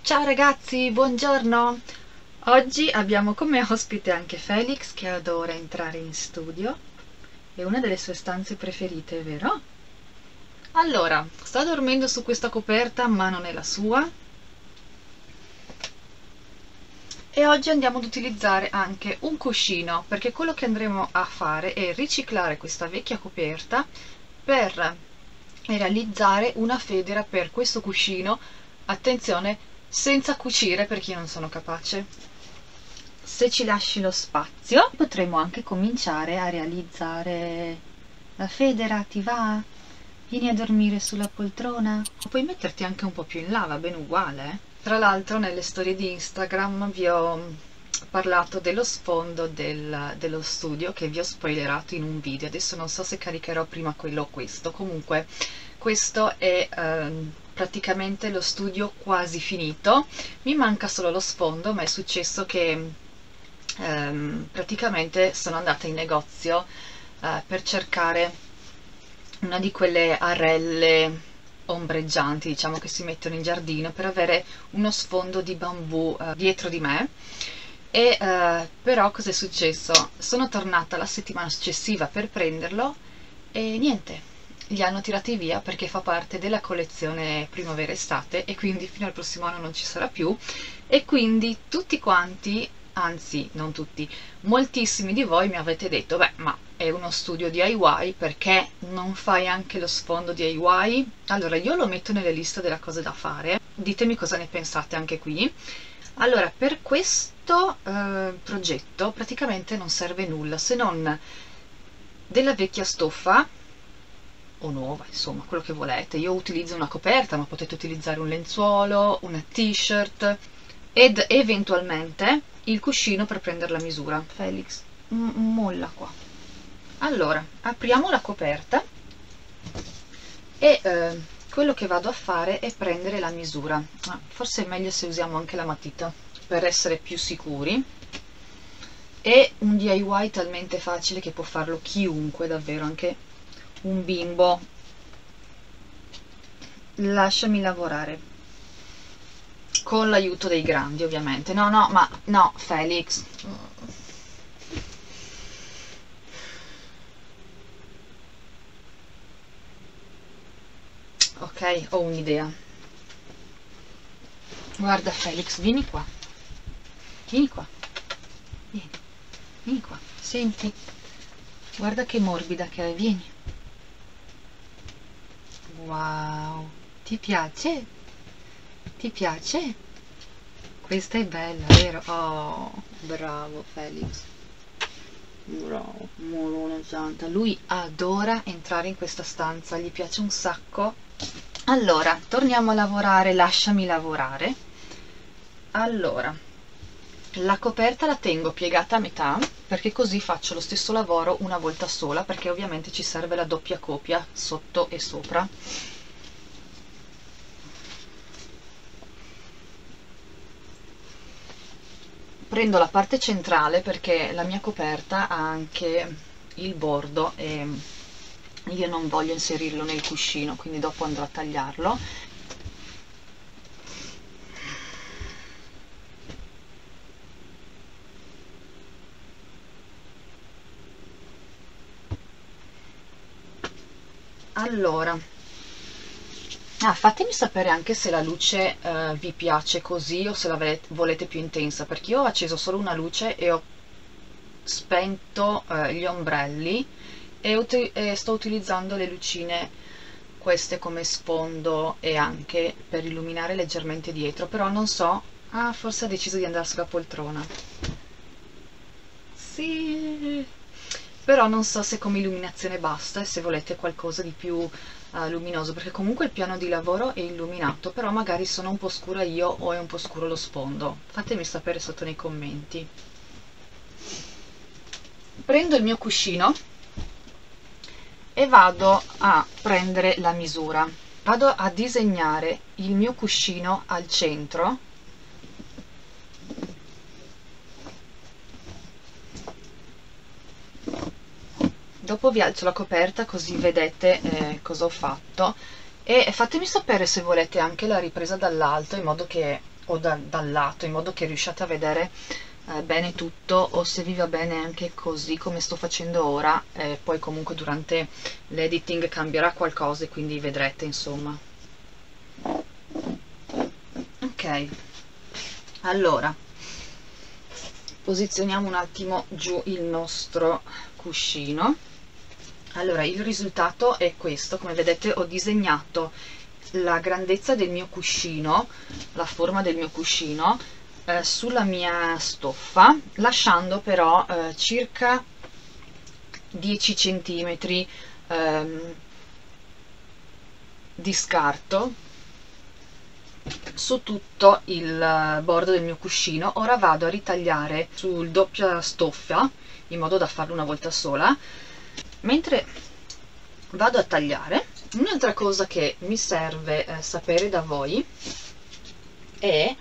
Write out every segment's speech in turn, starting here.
Ciao ragazzi, buongiorno! Oggi abbiamo come ospite anche Felix che adora entrare in studio. È una delle sue stanze preferite, vero? Allora, sta dormendo su questa coperta ma non è la sua. E oggi andiamo ad utilizzare anche un cuscino perché quello che andremo a fare è riciclare questa vecchia coperta per realizzare una federa per questo cuscino. Attenzione, senza cucire perché io non sono capace. Se ci lasci lo spazio potremo anche cominciare a realizzare la federa, ti va? Vieni a dormire sulla poltrona? Puoi metterti anche un po' più in là, va bene uguale, eh? Tra l'altro nelle storie di Instagram vi ho parlato dello sfondo dello studio che vi ho spoilerato in un video. Adesso non so se caricherò prima quello o questo. Comunque questo è praticamente lo studio quasi finito. Mi manca solo lo sfondo, ma è successo che praticamente sono andata in negozio per cercare una di quelle arelle ombreggianti, diciamo, che si mettono in giardino per avere uno sfondo di bambù dietro di me. E però cos'è successo? Sono tornata la settimana successiva per prenderlo e niente, li hanno tirati via perché fa parte della collezione primavera-estate e quindi fino al prossimo anno non ci sarà più. E quindi tutti quanti, anzi non tutti, moltissimi di voi mi avete detto: beh, ma è uno studio DIY, perché non fai anche lo sfondo DIY? Allora io lo metto nelle liste delle cose da fare, ditemi cosa ne pensate anche qui. Allora, per questo progetto praticamente non serve nulla se non della vecchia stoffa o nuova, insomma, quello che volete. Io utilizzo una coperta, ma potete utilizzare un lenzuolo, una t-shirt ed eventualmente il cuscino per prendere la misura. Felix, molla qua. Allora, apriamo la coperta e quello che vado a fare è prendere la misura. Forse è meglio se usiamo anche la matita per essere più sicuri. È un DIY talmente facile che può farlo chiunque, davvero, anche un bimbo. Lasciami lavorare con l'aiuto dei grandi, ovviamente. No, no, ma no, Felix. Ok, ho un'idea. Guarda Felix, vieni qua. Vieni qua. Vieni. Vieni qua. Senti. Guarda che morbida che è, vieni. Wow. Ti piace? Ti piace? Questa è bella, vero? Oh, bravo Felix. Bravo, molona santa. Lui adora entrare in questa stanza, gli piace un sacco. Allora, torniamo a lavorare, lasciami lavorare. Allora, la coperta la tengo piegata a metà perché così faccio lo stesso lavoro una volta sola, perché ovviamente ci serve la doppia copia sotto e sopra. Prendo la parte centrale perché la mia coperta ha anche il bordo e io non voglio inserirlo nel cuscino, quindi dopo andrò a tagliarlo. Allora, fatemi sapere anche se la luce vi piace così o se la volete più intensa, perché io ho acceso solo una luce e ho spento gli ombrelli e sto utilizzando le lucine queste come sfondo e anche per illuminare leggermente dietro, però non so. Ah, forse ha deciso di andare sulla poltrona. Sì, però non so se come illuminazione basta e se volete qualcosa di più luminoso, perché comunque il piano di lavoro è illuminato, però magari sono un po' scura io o è un po' scuro lo sfondo. Fatemi sapere sotto nei commenti. Prendo il mio cuscino e vado a prendere la misura. Vado a disegnare il mio cuscino al centro. Dopo vi alzo la coperta così vedete cosa ho fatto, e fatemi sapere se volete anche la ripresa dall'alto, in modo che o dal lato, in modo che riusciate a vedere bene tutto, o se vi va bene anche così come sto facendo ora, poi comunque durante l'editing cambierà qualcosa e quindi vedrete, insomma. Ok, allora posizioniamo un attimo giù il nostro cuscino. Allora, il risultato è questo. Come vedete, ho disegnato la grandezza del mio cuscino, la forma del mio cuscino sulla mia stoffa, lasciando però circa 10 centimetri di scarto su tutto il bordo del mio cuscino. Ora vado a ritagliare sul doppia stoffa, in modo da farlo una volta sola. Mentre vado a tagliare, un'altra cosa che mi serve sapere da voi è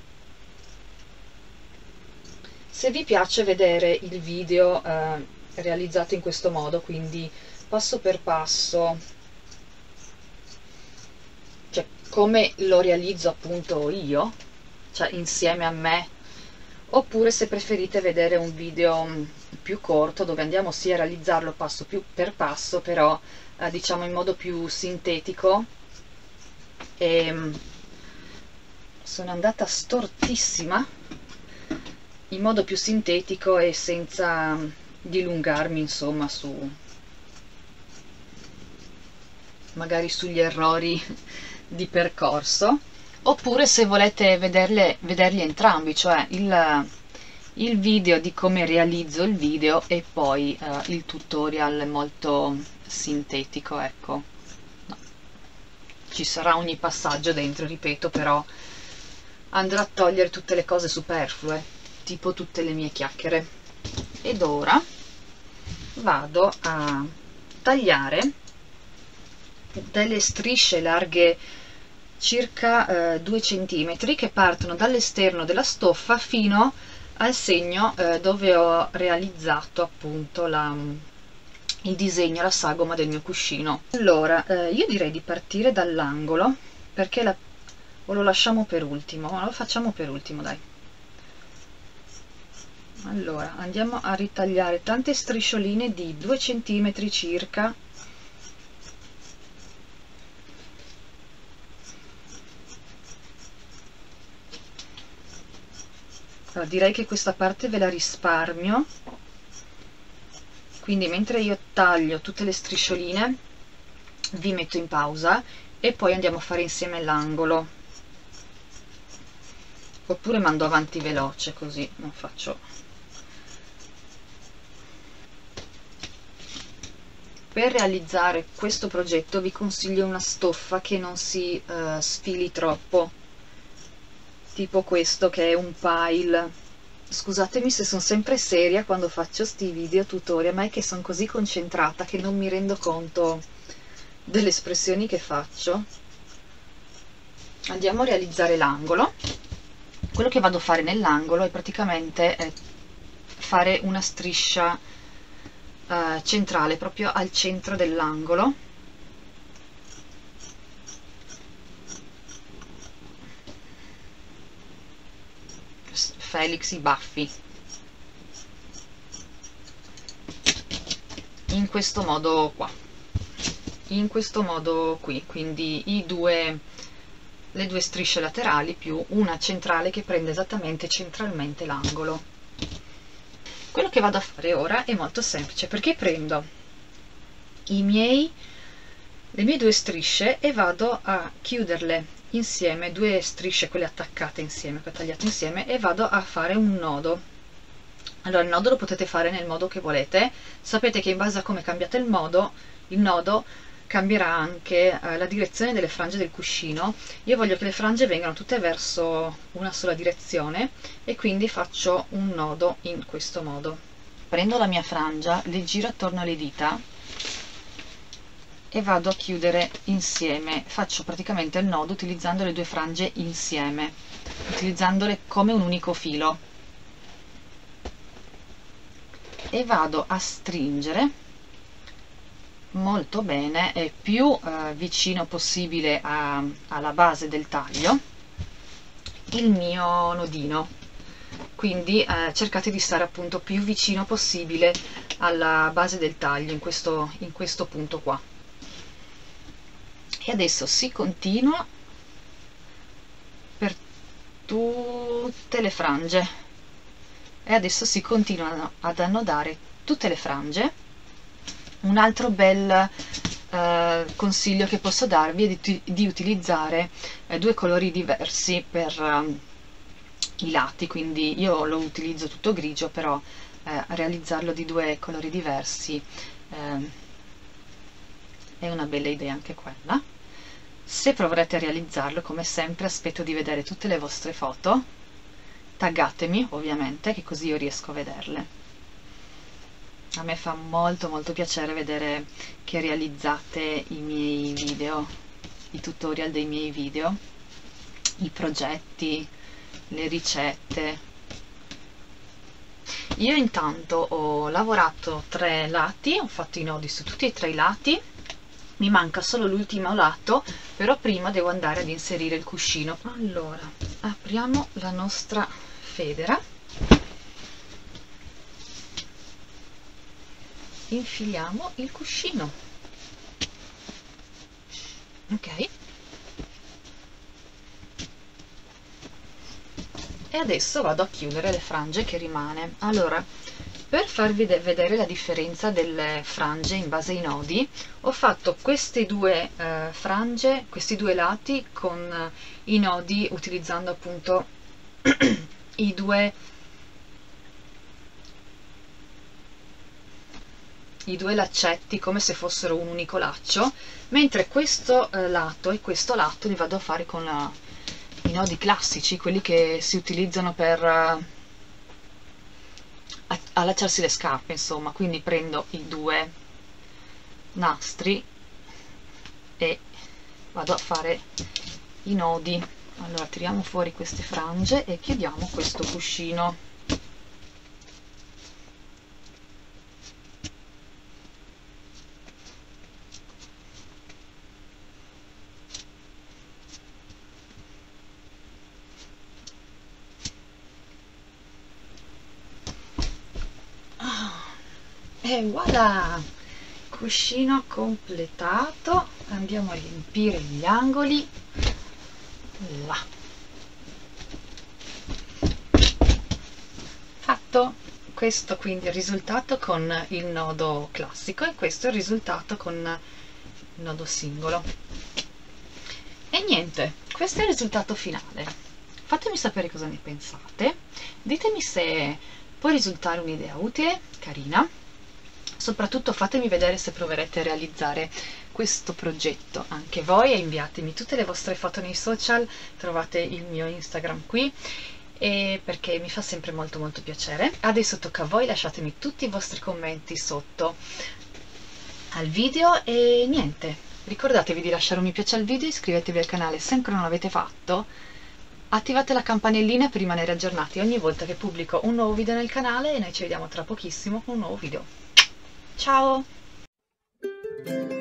se vi piace vedere il video realizzato in questo modo, quindi passo per passo, cioè come lo realizzo appunto io, cioè insieme a me, oppure se preferite vedere un video più corto dove andiamo sia a realizzarlo passo per passo, però diciamo in modo più sintetico. E sono andata stortissima, in modo più sintetico e senza dilungarmi, insomma, magari sugli errori di percorso. Oppure se volete vederli entrambi, cioè il video di come realizzo il video e poi il tutorial molto sintetico, ecco. No. Ci sarà ogni passaggio dentro, ripeto, però andrò a togliere tutte le cose superflue, tipo tutte le mie chiacchiere. Ed ora vado a tagliare delle strisce larghe circa 2 cm che partono dall'esterno della stoffa fino al segno dove ho realizzato appunto il disegno, la sagoma del mio cuscino. Allora io direi di partire dall'angolo, perché o lo lasciamo per ultimo? No, lo facciamo per ultimo, dai. Allora andiamo a ritagliare tante striscioline di 2 cm circa. Allora, direi che questa parte ve la risparmio, quindi mentre io taglio tutte le striscioline vi metto in pausa e poi andiamo a fare insieme l'angolo, oppure mando avanti veloce così non faccio. Per realizzare questo progetto vi consiglio una stoffa che non si sfili troppo, tipo questo che è un pile. Scusatemi se sono sempre seria quando faccio sti video tutorial, ma è che sono così concentrata che non mi rendo conto delle espressioni che faccio. Andiamo a realizzare l'angolo. Quello che vado a fare nell'angolo è praticamente fare una striscia centrale proprio al centro dell'angolo. Felix i baffi, in questo modo qua, in questo modo qui, quindi le due strisce laterali più una centrale che prende esattamente centralmente l'angolo. Quello che vado a fare ora è molto semplice, perché prendo le mie due strisce e vado a chiuderle insieme, due strisce, quelle attaccate insieme, che ho tagliato insieme, e vado a fare un nodo. Allora il nodo lo potete fare nel modo che volete, sapete che in base a come cambiate il nodo cambierà anche la direzione delle frange del cuscino. Io voglio che le frange vengano tutte verso una sola direzione e quindi faccio un nodo in questo modo. Prendo la mia frangia, le giro attorno alle dita e vado a chiudere insieme, faccio praticamente il nodo utilizzando le due frange insieme, utilizzandole come un unico filo, e vado a stringere molto bene e più vicino possibile alla base del taglio, il mio nodino, quindi cercate di stare appunto più vicino possibile alla base del taglio, in questo punto qua. E adesso si continua per tutte le frange, e adesso si continuano ad annodare tutte le frange. Un altro bel consiglio che posso darvi è di utilizzare due colori diversi per i lati, quindi io lo utilizzo tutto grigio, però realizzarlo di due colori diversi è una bella idea anche quella. Se proverete a realizzarlo, come sempre aspetto di vedere tutte le vostre foto, taggatemi ovviamente, che così io riesco a vederle. A me fa molto piacere vedere che realizzate i miei video, i tutorial dei miei video, i progetti, le ricette. Io intanto ho lavorato 3 lati, ho fatto i nodi su tutti e 3 i lati, mi manca solo l'ultimo lato, però prima devo andare ad inserire il cuscino. Allora, apriamo la nostra federa, infiliamo il cuscino, ok, e adesso vado a chiudere le frange che rimane. Allora, per farvi vedere la differenza delle frange in base ai nodi, ho fatto queste due frange, questi due lati con i nodi, utilizzando appunto i due laccetti come se fossero un unico laccio, mentre questo lato e questo lato li vado a fare con i nodi classici, quelli che si utilizzano per allacciarsi le scarpe, insomma. Quindi prendo i due nastri e vado a fare i nodi. Allora, tiriamo fuori queste frange e chiudiamo questo cuscino. E voilà, cuscino completato. Andiamo a riempire gli angoli là. Fatto. Questo quindi è il risultato con il nodo classico e questo è il risultato con il nodo singolo. E niente, questo è il risultato finale. Fatemi sapere cosa ne pensate, ditemi se può risultare un'idea utile, carina. Soprattutto fatemi vedere se proverete a realizzare questo progetto anche voi, e inviatemi tutte le vostre foto nei social, trovate il mio Instagram qui, e perché mi fa sempre molto piacere. Adesso tocca a voi, lasciatemi tutti i vostri commenti sotto al video e niente, ricordatevi di lasciare un mi piace al video, iscrivetevi al canale se ancora non l'avete fatto, attivate la campanellina per rimanere aggiornati ogni volta che pubblico un nuovo video nel canale, e noi ci vediamo tra pochissimo con un nuovo video. Ciao!